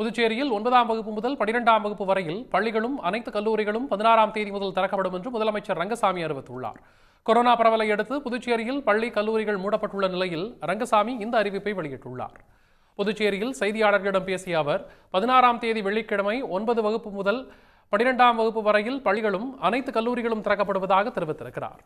புதுச்சேரியில் 9ஆம் வகுப்பு முதல் 12ஆம் வகுப்பு வரையில் பள்ளிகளும் அனைத்து கல்லூரிகளும் 16ஆம் தேதி முதல் திறக்கப்படும் என்று முதலமைச்சர் ரங்கசாமி அறிவித்துள்ளார். கொரோனா பரவலை அடுத்து புதுச்சேரியில் பள்ளி கல்லூரிகள் மூடப்பட்டுள்ள நிலையில் ரங்கசாமி இந்த அறிவிப்பை வெளியிட்டுள்ளார். புதுச்சேரியில் செய்தியாளர்களிடம் பேசிய அவர் 16ஆம் தேதி வெள்ளிக்கிழமை 9 வகுப்பு முதல் 12ஆம் வகுப்பு வரையில் பள்ளிகளும் அனைத்து கல்லூரிகளும் திறக்கப்படுவதாக தெரிவித்திருக்கிறார்.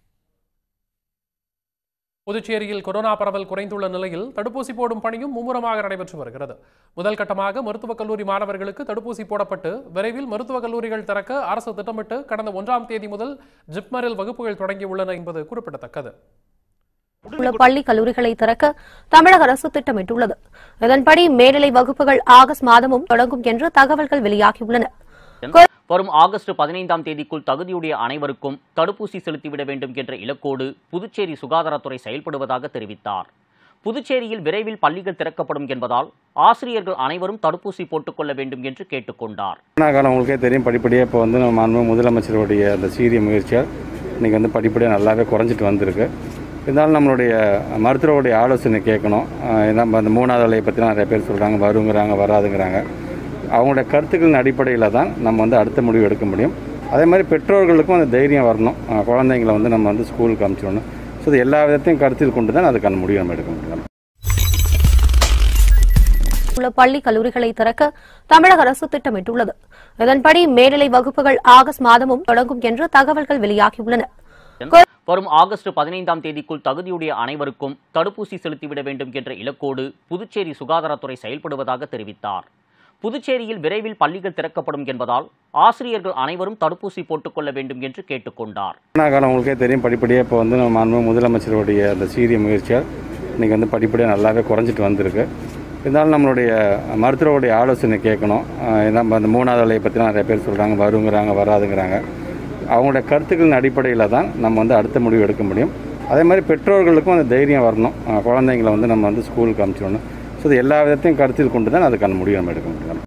புதுச்சேரியில் கொரோனா பரவல் குறைந்துள்ள நிலையில் தடுப்பூசி போடும் பணியும் மும்முரமாக நடைபெற்று வருகிறது. முதல் கட்டமாக மருத்துவக் கல்லூரி மாணவர்களுக்கு தடுப்பூசி போடப்பட்டு விரைவில் மருத்துவக் கல்லூரிகள் திறக்க அரசு திட்டமிட்டு கடந்த 1ஆம் தேதி முதல் ஜிப்மரில் வகுப்புகள் தொடங்கியுள்ளன என்பது குறிப்பிடத்தக்கது. பள்ளி கல்லூரிகளை திறக்க தமிழக அரசு திட்டமிட்டுள்ளது. இதன்படி மேல்நிலை வகுப்புகள் ஆகஸ்ட் மாதமும் தொடங்கும் என்று தகவல்கள் வெளியாகியுள்ளன. வரும் ஆகஸ்ட் 15ஆம் தேதிக்குள் தகுதியுடைய அனைவருக்கும் தடுப்பூசி செலுத்திவிட வேண்டும் என்ற இலக்கோடு புதுச்சேரி சுகாதாரத்துறை செயல்படுவதாக தெரிவித்தார். புதுச்சேரியில் விரைவில் பள்ளிகள் திறக்கப்படும் என்பதால் ஆசிரியர்கள் அனைவரும் தடுப்பூசி போட்டுக் கொள்ள வேண்டும் என்று கேட்டுக் கொண்டார். காலம் உங்களுக்கே தெரியும், படிப்படியாக இப்போ வந்து நம்ம முதலமைச்சருடைய அந்த சீரிய முயற்சியால் இன்னைக்கு வந்து படிப்படியாக நல்லாவே குறைஞ்சிட்டு வந்திருக்கு. இருந்தாலும் நம்மளுடைய மருத்துவருடைய ஆலோசனை கேட்கணும். நம்ம அந்த 3வது அலையை பற்றிலாம் நிறைய பேர் சொல்கிறாங்க, வருங்கிறாங்க, வராதுங்கிறாங்க. அவங்களுடைய கருத்துக்களின் அடிப்படையில் தான் நம்ம வந்து அடுத்த முடிவு எடுக்க முடியும். அதே மாதிரி பெற்றோர்களுக்கும் அந்த தைரியம் வரணும். குழந்தைங்களை வந்து நம்ம வந்து ஸ்கூலுக்கு அனுப்பிச்சிடணும். ஸோ இது எல்லா விதத்தையும் கருத்தில் கொண்டு தான் அதுக்கான முடிவு நம்ம எடுக்க முடியும். பள்ளி கல்லூரிகளை திறக்க தமிழக அரசு திட்டமிட்டுள்ளது. இதன்படி மேல்நிலை வகுப்புகள் ஆகஸ்ட் மாதமும் தொடங்கும் என்று தகவல்கள் வெளியாகியுள்ளன. வரும் ஆகஸ்ட் 15ஆம் தேதிக்குள் தகுதியுடைய அனைவருக்கும் தடுப்பூசி செலுத்திவிட வேண்டும் என்ற இலக்கோடு புதுச்சேரி சுகாதாரத்துறை செயல்படுவதாக தெரிவித்தார். புதுச்சேரியில் விரைவில் பள்ளிகள் திறக்கப்படும் என்பதால் ஆசிரியர்கள் அனைவரும் தடுப்பூசி போட்டுக் கொள்ள வேண்டும் என்று கேட்டுக் கொண்டார். காலம் உங்களுக்கே தெரியும், படிப்படியாக இப்போ வந்து நம்ம முதலமைச்சருடைய அந்த சீரிய முயற்சியால் இன்னைக்கு வந்து படிப்படியாக நல்லாவே குறைஞ்சிட்டு வந்திருக்கு. இருந்தாலும் நம்மளுடைய மருத்துவருடைய ஆலோசனை கேட்கணும். நம்ம அந்த 3வது அலையை பற்றிலாம் நிறைய பேர் சொல்கிறாங்க, வருங்கிறாங்க, வராதுங்கிறாங்க. அவங்களுடைய கருத்துக்களின் அடிப்படையில் தான் நம்ம வந்து அடுத்த முடிவு எடுக்க முடியும். அதே மாதிரி பெற்றோர்களுக்கும் அந்த தைரியம் வரணும். குழந்தைங்களை வந்து நம்ம வந்து ஸ்கூலுக்கு அனுப்பிச்சிடணும். ஸோ இது எல்லா விதத்தையும் கருத்தில் கொண்டு தான் அதுக்கான முடிவு நம்ம எடுக்க முடியும்.